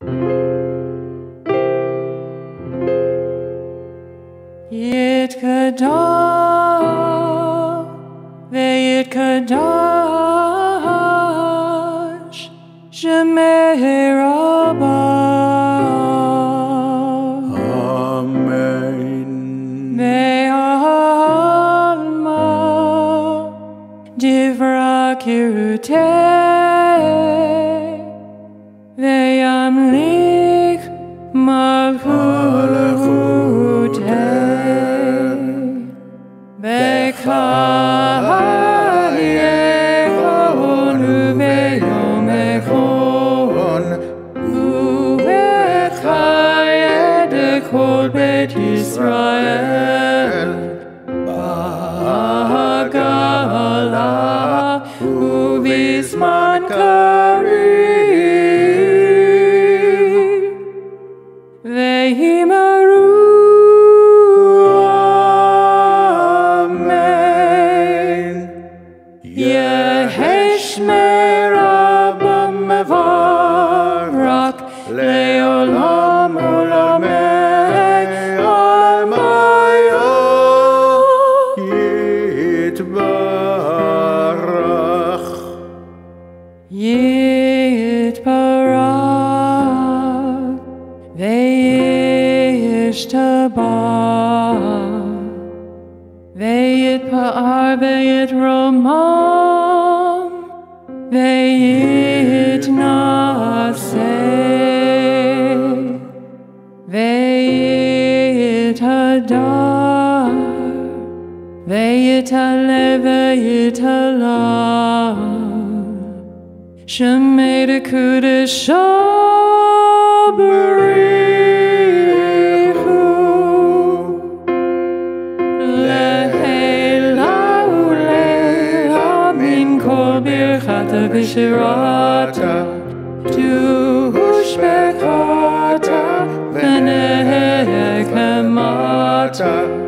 Yitkada veyitkadash Shemei Rabbah. Amen. Ve'alma divra kirutei ve'yamlich malchutei ve'chal yechon u'veyom echon u'echayed kol Beit Yisrael ba'agala u'bizman karev ve'himaru amen. Yehi Shmei Rabbah mevarak le'olam olamei almayo Yitbarach. Yitbarach ve'yishtabach ve'yitpa'ar ve'yitromam ve'yitnaseh ve'yitadar ve'yitaleh ve'yitalah Shemei Kaddish b'richu le'ela u'le'ela min kol birchata v'shirata tu'ushbekata v'nehekemata